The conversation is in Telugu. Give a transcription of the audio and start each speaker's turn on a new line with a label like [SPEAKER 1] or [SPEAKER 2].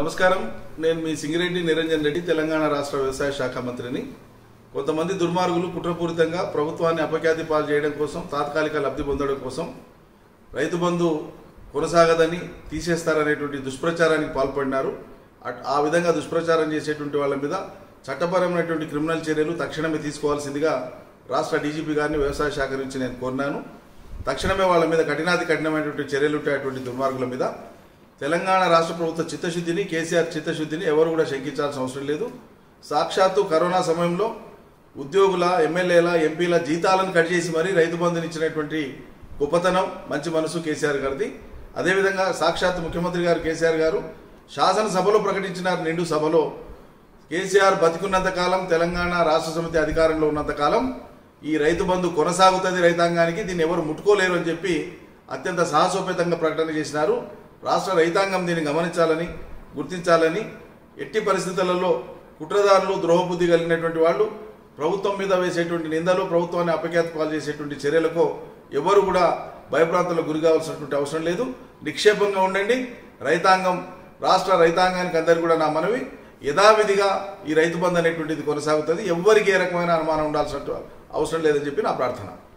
[SPEAKER 1] నమస్కారం నేను మీ సింగిరెడ్డి నిరంజన్ రెడ్డి తెలంగాణ రాష్ట్ర వ్యవసాయ శాఖ మంత్రిని కొంతమంది దుర్మార్గులు కుట్రపూరితంగా ప్రభుత్వాన్ని అపఖ్యాతి పాలు చేయడం కోసం తాత్కాలిక లబ్ధి పొందడం కోసం రైతు బంధు కొనసాగదని తీసేస్తారనేటువంటి దుష్ప్రచారానికి పాల్పడినారు ఆ విధంగా దుష్ప్రచారం చేసేటువంటి వాళ్ళ మీద చట్టపరమైనటువంటి క్రిమినల్ చర్యలు తక్షణమే తీసుకోవాల్సిందిగా రాష్ట్ర డీజీపీ గారిని వ్యవసాయ శాఖ నుంచి నేను కోరినాను తక్షణమే వాళ్ళ మీద కఠినాతికఠినమైనటువంటి చర్యలు ఉంటాయటువంటి దుర్మార్గుల మీద తెలంగాణ రాష్ట్ర ప్రభుత్వ చిత్తశుద్ధిని కేసీఆర్ చిత్తశుద్ధిని ఎవరు కూడా శంకించాల్సిన అవసరం లేదు సాక్షాత్తు కరోనా సమయంలో ఉద్యోగుల ఎమ్మెల్యేల ఎంపీల జీతాలను కట్ చేసి మరీ రైతు బంధుని ఇచ్చినటువంటి గొప్పతనం మంచి మనసు కేసీఆర్ గారిది అదేవిధంగా సాక్షాత్తు ముఖ్యమంత్రి గారు కేసీఆర్ గారు శాసనసభలో ప్రకటించినారు నిండు సభలో కేసీఆర్ బతికున్నంత కాలం తెలంగాణ రాష్ట్ర సమితి అధికారంలో ఉన్నంత కాలం ఈ రైతు బంధు కొనసాగుతుంది రైతాంగానికి దీన్ని ఎవరు ముట్టుకోలేరు అని చెప్పి అత్యంత సాహసోపేతంగా ప్రకటన చేసినారు రాష్ట్ర రైతాంగం దీన్ని గమనించాలని గుర్తించాలని ఎట్టి పరిస్థితులలో కుట్రదారులు ద్రోహబుద్ధి కలిగినటువంటి వాళ్ళు ప్రభుత్వం మీద వేసేటువంటి నిందలు ప్రభుత్వాన్ని అపఖ్యాతి పాలు చేసేటువంటి చర్యలకు ఎవరు కూడా భయప్రాంతాలకు గురి కావాల్సినటువంటి అవసరం లేదు నిక్షేపంగా ఉండండి రైతాంగం రాష్ట్ర రైతాంగానికి అందరికీ కూడా నా మనవి యథావిధిగా ఈ రైతు బంధు అనేటువంటిది కొనసాగుతుంది ఎవ్వరికి ఏ రకమైన అనుమానం ఉండాల్సిన అవసరం లేదని చెప్పి నా ప్రార్థన